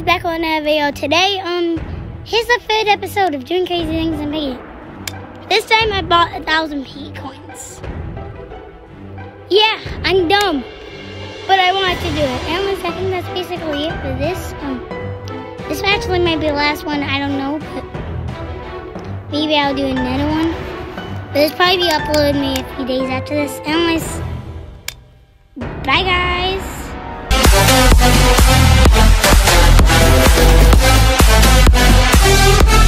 back on another video. Today, here's the third episode of Doing Crazy Things and Making It. This time I bought 1,000 P coins. Yeah, I'm dumb, but I wanted to do it. Anyways, I think that's basically it for this. This actually might be the last one, I don't know, but maybe I'll do another one. But this probably be uploaded maybe a few days after this. Anyways, bye guys.